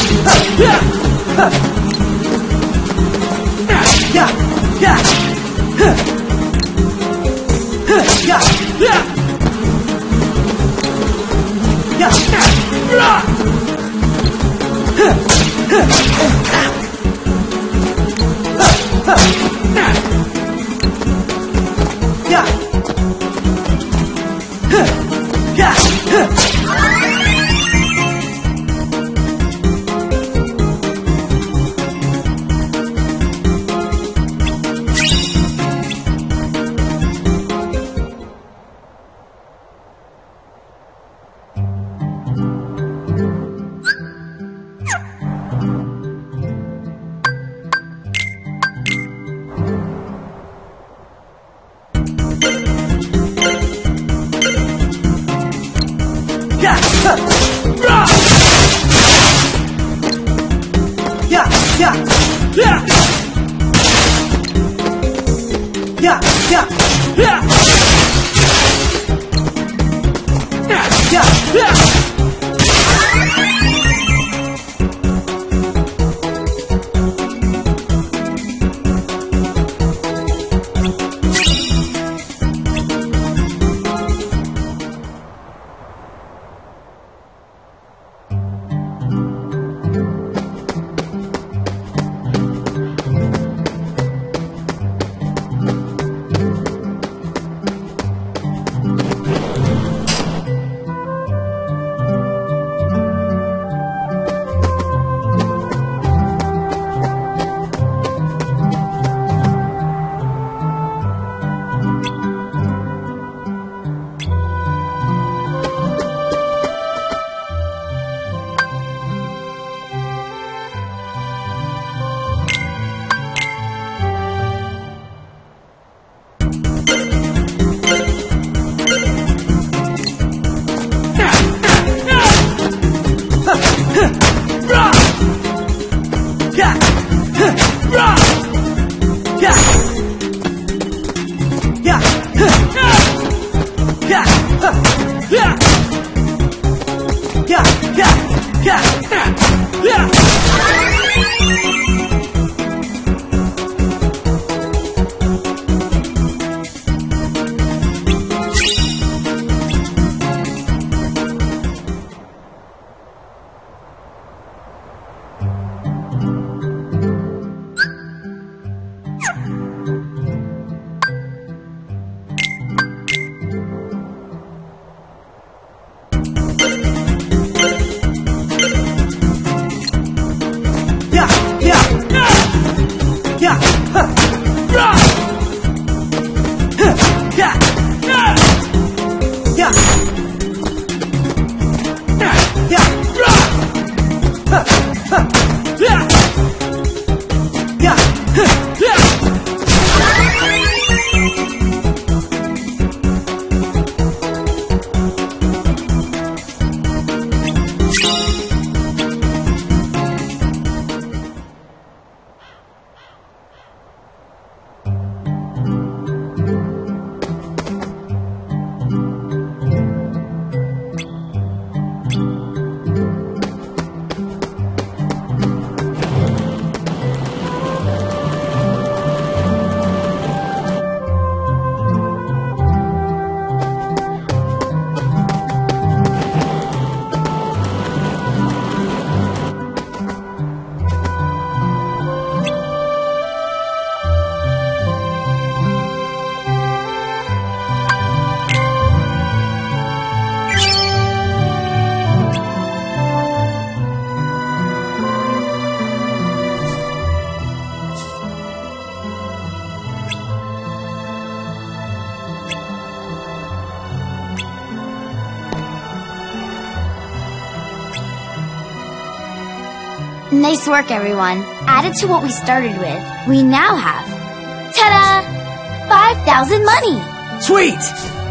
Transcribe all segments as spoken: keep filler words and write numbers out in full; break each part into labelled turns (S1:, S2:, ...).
S1: Nice work, everyone. Added to what we started with, we now have, ta-da! five thousand money!
S2: Sweet!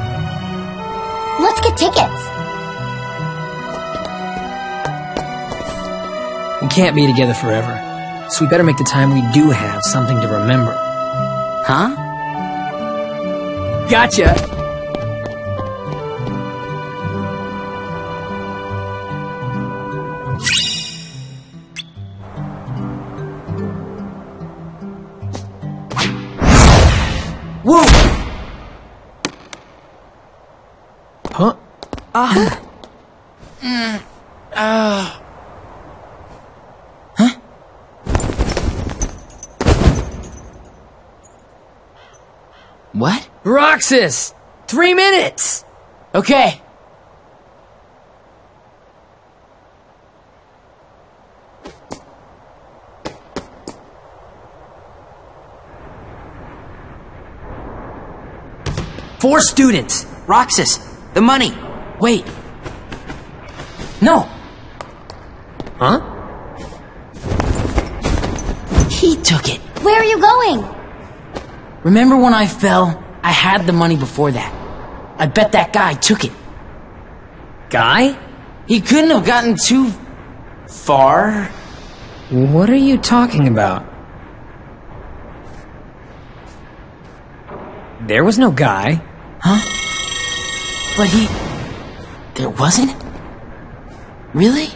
S1: Let's get tickets.
S2: We can't be together forever, so we better make the time we do have something to remember. Huh? Gotcha! Huh?
S3: Ah. Mm. Uh. Huh? What?
S2: Roxas! Three minutes!
S3: Okay.
S2: Four students!
S3: Roxas, the money. Wait. No.
S2: Huh?
S3: He took it.
S1: Where are you going?
S3: Remember when I fell? I had the money before that. I bet that guy took it.
S2: Guy?
S3: He couldn't have gotten too far.
S2: What are you talking about? There was no guy.
S3: Huh? But he... There wasn't? Really?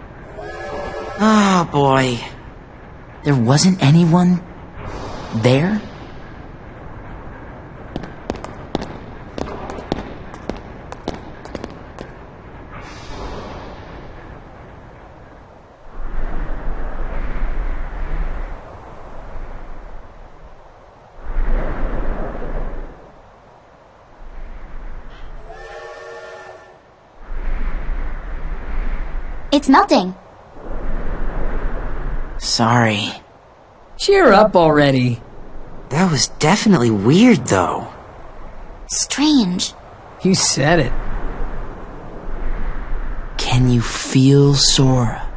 S3: Oh, boy. There wasn't anyone there?
S1: It's melting.
S3: Sorry.
S2: Cheer up already.
S3: That was definitely weird, though.
S1: Strange.
S2: You said it.
S3: Can you feel Sora?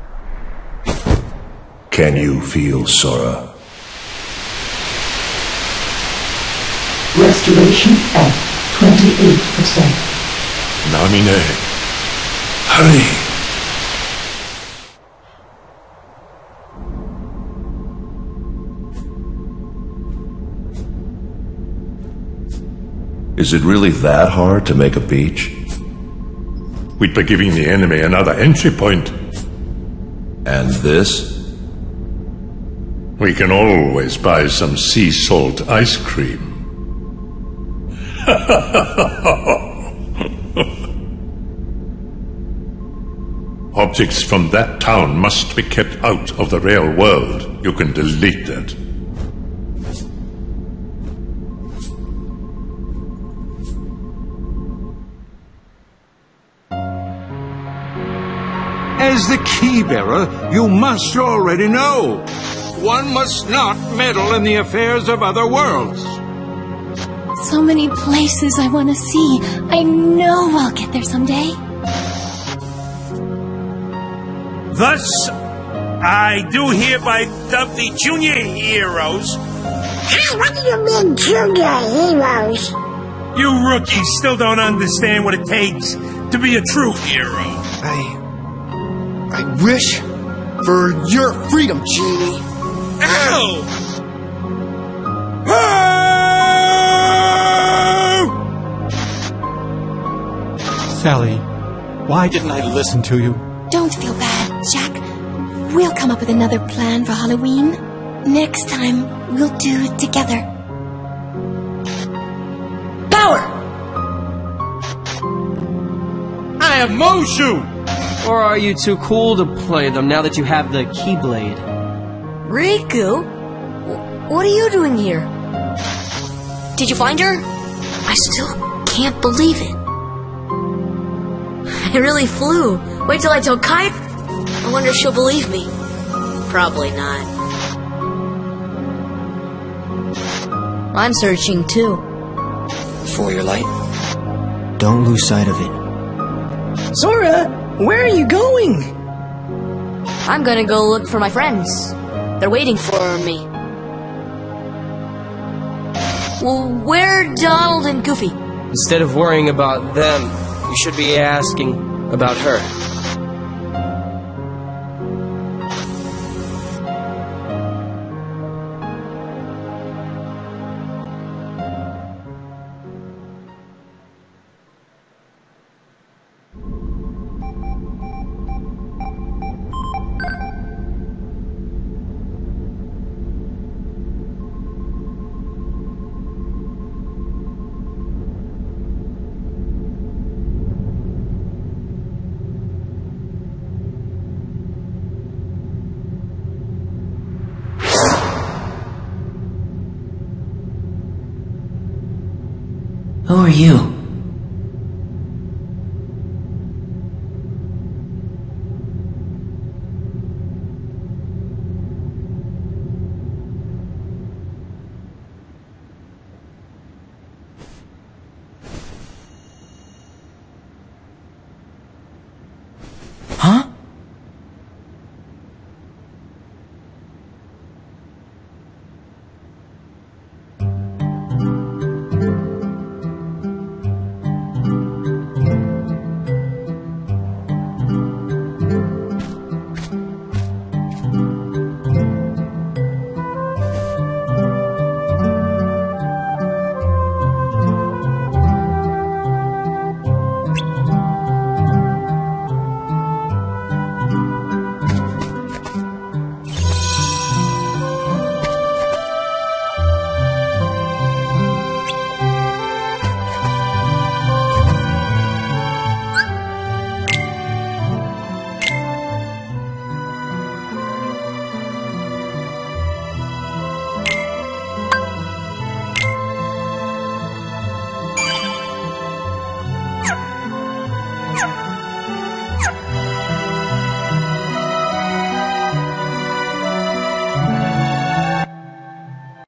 S4: Can you feel Sora?
S5: Restoration at twenty-eight percent.
S4: Namine, hurry! Is it really that hard to make a beach?
S6: We'd be giving the enemy another entry point.
S4: And this?
S6: We can always buy some sea salt ice cream. Objects from that town must be kept out of the real world. You can delete that.
S7: As the key-bearer, you must already know. One must not meddle in the affairs of other worlds.
S8: So many places I want to see. I know I'll get there someday.
S9: Thus, I do hereby dub the junior heroes.
S10: Hey, what do you mean, junior heroes?
S9: You rookies still don't understand what it takes to be a true hero.
S11: I... I wish for your freedom, Genie.
S9: Ow!
S12: Sally, why didn't I listen to you?
S8: Don't feel bad, Jack. We'll come up with another plan for Halloween. Next time, we'll do it together.
S3: Power!
S9: I have Mushu!
S13: Or are you too cool to play them now that you have the Keyblade?
S14: Riku? What are you doing here? Did you find her? I still can't believe it. I really flew. Wait till I tell Kai. I wonder if she'll believe me. Probably not. I'm searching too.
S11: For your light, don't lose sight of it.
S13: Sora! Where are you going?
S14: I'm gonna go look for my friends. They're waiting for me. Well, where are Donald and Goofy?
S13: Instead of worrying about them, you should be asking about her.
S3: Who are you? Huh?